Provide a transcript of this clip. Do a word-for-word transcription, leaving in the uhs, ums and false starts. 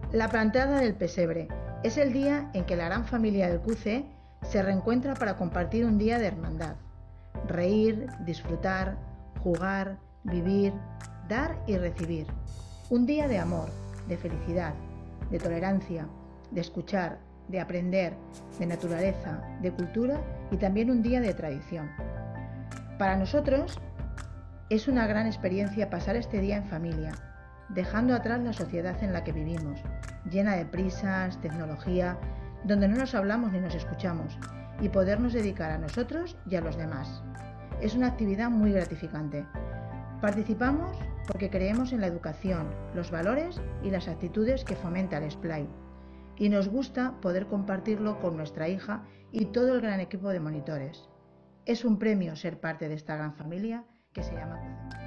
La plantada del pesebre es el día en que la gran familia del Q C se reencuentra para compartir un día de hermandad. Reír, disfrutar, jugar, vivir, dar y recibir. Un día de amor, de felicidad, de tolerancia, de escuchar, de aprender, de naturaleza, de cultura y también un día de tradición. Para nosotros es una gran experiencia pasar este día en familia, dejando atrás la sociedad en la que vivimos, llena de prisas, tecnología, donde no nos hablamos ni nos escuchamos, y podernos dedicar a nosotros y a los demás. Es una actividad muy gratificante. Participamos porque creemos en la educación, los valores y las actitudes que fomenta el Splay, y nos gusta poder compartirlo con nuestra hija y todo el gran equipo de monitores. Es un premio ser parte de esta gran familia que se llama Q C.